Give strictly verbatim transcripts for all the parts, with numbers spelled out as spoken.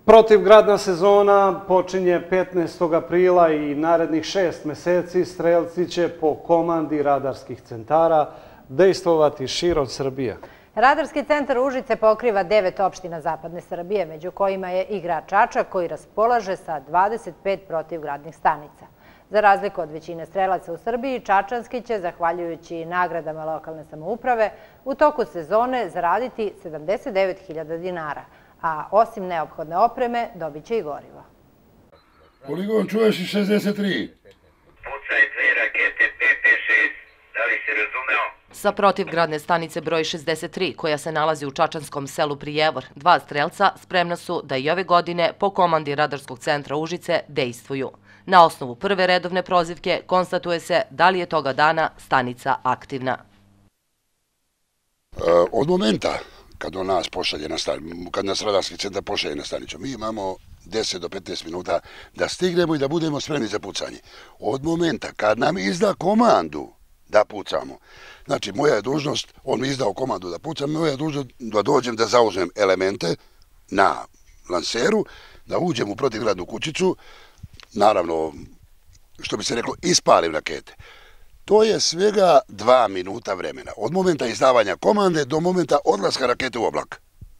Protivgradna sezona počinje petnaestog aprila i narednih šest meseci strelci će po komandi radarskih centara dejstvovati širom Srbije. Radarski centar Užice pokriva devet opština zapadne Srbije, među kojima je i grad Čačak koji raspolaže sa dvadeset pet protivgradnih stanica. Za razliku od većine strelaca u Srbiji, Čačanski će, zahvaljujući nagradama lokalne samouprave, u toku sezone zaraditi sedamdeset devet hiljada dinara, a osim neophodne opreme dobit će i gorivo. Poligon čuješ i šezdeset tri. Pucaj dve rakete P P šest, da li si razumeo? Sa protivgradne stanice broj šezdeset tri, koja se nalazi u čačanskom selu Prijevor, dva strelca spremna su da i ove godine po komandi Radarskog centra Užice dejstvuju. Na osnovu prve redovne prozivke konstatuje se da li je toga dana stanica aktivna. Od momenta kad on nas pošalje na stanicu, kad nas Radarski centar pošalje na stanicu, mi imamo deset do petnaest minuta da stignemo i da budemo spremni za pucanje. Od momenta kad nam izda komandu da pucamo, znači moja je dužnost, on mi izdao komandu da pucam, moja je dužnost da dođem da zauzmem elemente na lanseru, da uđem u protivgradnu kućicu, naravno, što bi se reklo, ispalim rakete. To je svega dva minuta vremena, od momenta izdavanja komande do momenta odlaska rakete u oblak.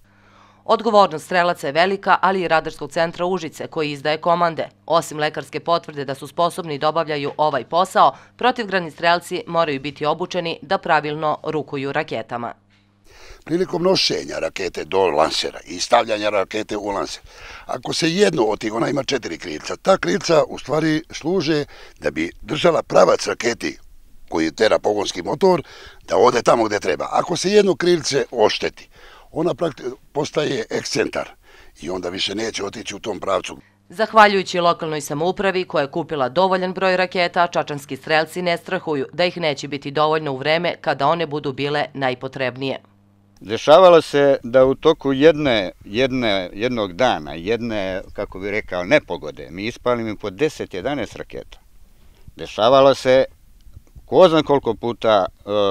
Odgovornost strelaca je velika, ali i Radarskog centra Užice koji izdaje komande. Osim lekarske potvrde da su sposobni da obavljaju ovaj posao, protivgradni strelci moraju biti obučeni da pravilno rukuju raketama. Prilikom nošenja rakete do lansera i stavljanja rakete u lanser, ako se jedno od tih, ona ima četiri krilca, ta krilca u stvari služe da bi držala pravac raketi koji tera pogonski motor, da ode tamo gde treba. Ako se jedno krilce ošteti, ona postaje ekscentar i onda više neće otići u tom pravcu. Zahvaljujući lokalnoj samoupravi koja je kupila dovoljan broj raketa, čačanski strelci ne strahuju da ih neće biti dovoljno u vreme kada one budu bile najpotrebnije. Dešavalo se da u toku jedne, jedne, jednog dana, jedne, kako bih rekao, nepogode, mi ispalimo po deset jedanaest raketa. Dešavalo se ko zna koliko puta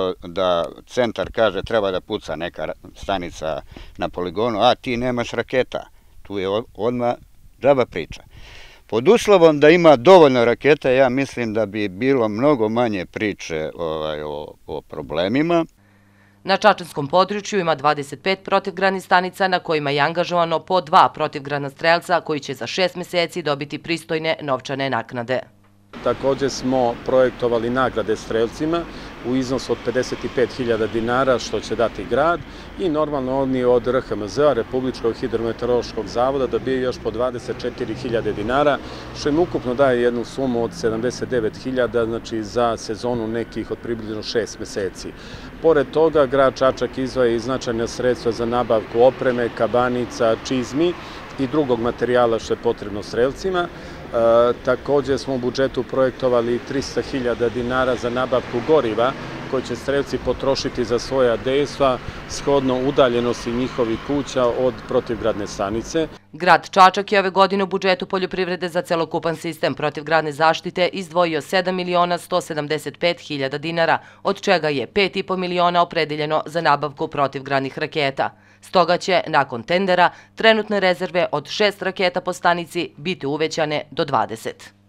da centar kaže treba da puca neka stanica na poligonu, a ti nemaš raketa. Tu je odmah džaba priča. Pod uslovom da ima dovoljno raketa, ja mislim da bi bilo mnogo manje priče o, o problemima. Na čačanskom području ima dvadeset pet protivgradnih stanica na kojima je angažovano po dva protivgradna strelca koji će za šest meseci dobiti pristojne novčane naknade. Također smo projektovali nagrade strelcima u iznosu od pedeset pet hiljada dinara što će dati grad i normalno oni od R H M Z-a, Republičkog hidrometeorološkog zavoda, dobijaju još po dvadeset četiri hiljade dinara, što im ukupno daje jednu sumu od sedamdeset devet hiljada, znači za sezonu nekih od približno šest meseci. Pored toga, grad Čačak izdvaja i značajna sredstva za nabavku opreme, kabanica, čizmi i drugog materijala što je potrebno strelcima. Također smo u budžetu projektovali trista hiljada dinara za nabavku goriva koje će strelci potrošiti za svoja dejstva shodno udaljenosti njihovih kuća od protivgradne stanice. Grad Čačak je ove godine u budžetu poljoprivrede za celokupan sistem protivgradne zaštite izdvojio sedam miliona sto sedamdeset pet hiljada dinara, od čega je pet i po miliona opredeljeno za nabavku protivgradnih raketa. Stoga će, nakon tendera, trenutne rezerve od šest raketa po stanici biti uvećane do dvadeset.